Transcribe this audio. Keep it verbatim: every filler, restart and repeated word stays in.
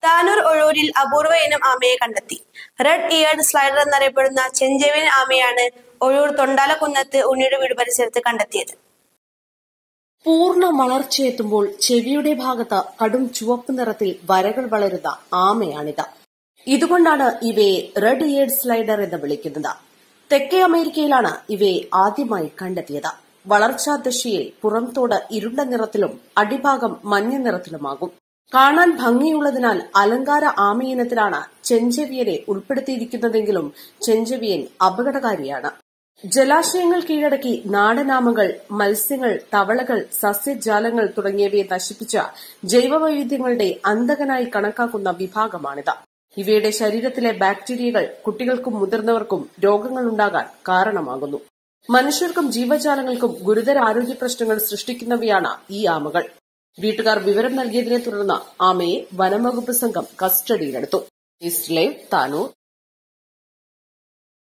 താനൂർ ഒഴൂരിൽ അപൂർവ ഇനം ആമയെ കണ്ടെത്തി. റെഡ് ഇയർഡ് സ്ലൈഡർ എന്നറിയപ്പെടുന്ന ചെഞ്ചെവിയൻ ആമയാണ് ഒഴൂർ തൊണ്ടാലക്കുന്നത്ത് ഉണ്ണിയുടെ വീട് പരിസരത്ത് കണ്ടെത്തിയത്. പൂർണ്ണ വളർച്ചയെത്തുമ്പോൾ ചെവിയുടെ ഭാഗത്ത് കടും ചുവപ്പ് നിറത്തിൽ വരകൾ വളരുന്ന ആമയാണിത്. ഇതുകൊണ്ടാണ് ഇവയെ റെഡ് ഇയർഡ് സ്ലൈഡർ എന്ന് വിളിക്കുന്നത്. തെക്കേ അമേരിക്കയിലാണ് ഇവയെ ആദ്യമായി കണ്ടെത്തിയത്. വളർച്ചാ ദശയിൽ പുറംതോട് ഇരുണ്ട നിറത്തിലും അടിഭാഗം മഞ്ഞ നിറത്തിലുമാകും. കാണാൻ ഭംഗിയുള്ളതിനാൽ അലങ്കാര ആമയിനത്തിലാണ് ചെഞ്ചെവിയനെ ഉൾപ്പെടുത്തിയിരിക്കുന്നതെങ്കിലും ചെഞ്ചെവിയൻ അപകടകാരിയാണ്. ജലാശയങ്ങൾ കീഴടക്കി നാടനാമകൾ, മത്സ്യങ്ങൾ, തവളകൾ, സസ്യജാലങ്ങൾ തുടങ്ങിയവയെ നശിപ്പിച്ച ജൈവവൈവിധ്യങ്ങളുടെ അന്തകനായി കണക്കാക്കുന്ന വിഭാഗമാണിത്. ഇവയുടെ ശരീരത്തിലെ ബാക്ടീരിയകൾ കുട്ടികൾക്കും മുതിർന്നവർക്കും രോഗങ്ങളുണ്ടാകാൻ കാരണമാകുന്നു. മനുഷ്യർക്കും ജീവജാലങ്ങൾക്കും ഗുരുതര ആരോഗ്യ പ്രശ്നങ്ങൾ സൃഷ്ടിക്കുന്നവയാണ് ഈ ആമകൾ. വീട്ടുകാർ വിവരം നൽകിയതിനെ തുടർന്ന് ആമയെ വനംവകുപ്പ് സംഘം കസ്റ്റഡിയിലെടുത്തു. East live, Tanur.